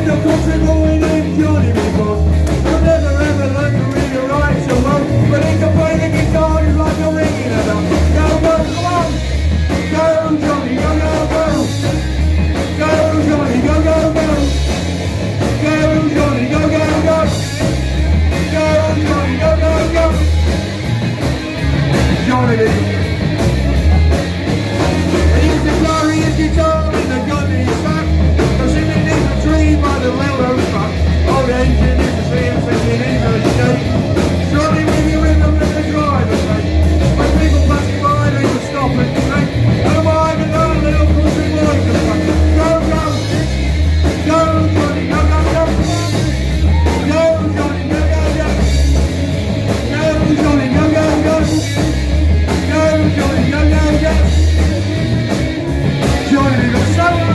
the country boy named Johnny because I've never ever learned to read or write so well, but he can play the guitar just like a ringing a bell. Go, go, come on! Go, Johnny, go, go, go! Go, Johnny, go, go, go! Go, Johnny, go, go, go! Go, Johnny, go, go, go! Johnny, he used to carry his guitar in the gun in his back, sitting in the tree by the railroad track. Oh, the engine used to see him singing in the state, struggling with the rhythm of the driver's seat. When people passing by, they would stop and say, "Oh my, but that little country boy can play." Go, go! Go, Johnny, go, go, go! Go, Johnny, go, go, go! Go, Johnny, go, go, go! Go, Johnny, go, go, go! Johnny, go, summer!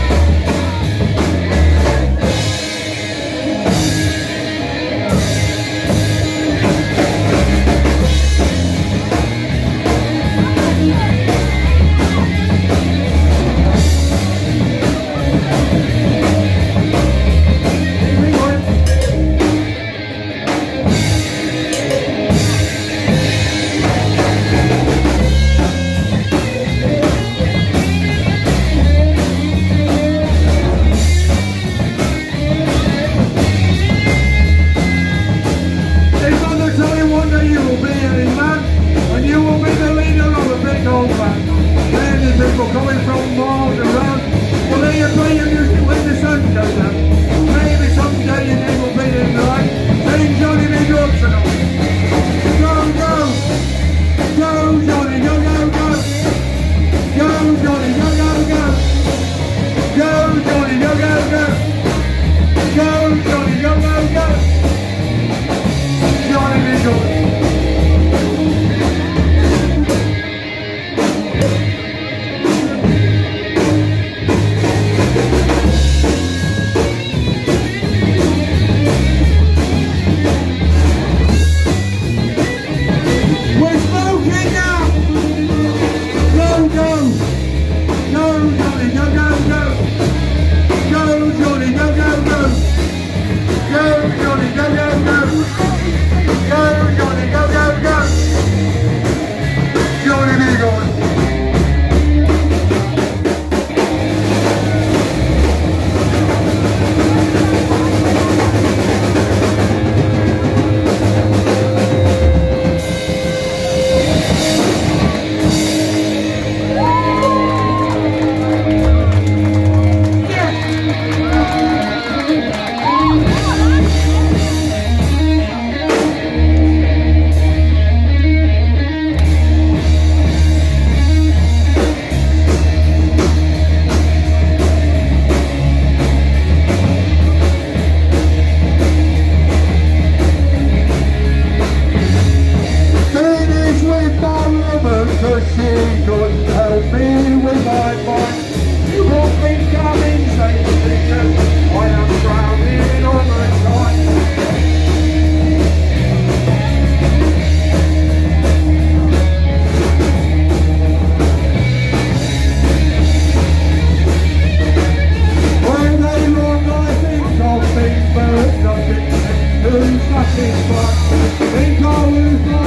People coming from miles around, well they are playing music when the sun goes out. Maybe someday your name will be in the light, saying Johnny be good tonight. Go, go! Go, Johnny, go, go, go! Go, Johnny, go, go, go! Go, Johnny, go, go, go! Go, Johnny, go, go, go! Johnny be good.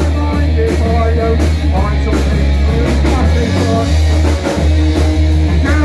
Go,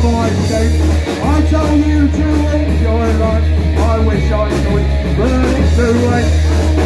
my state. I told you to enjoy life, I wish I could burn it through it.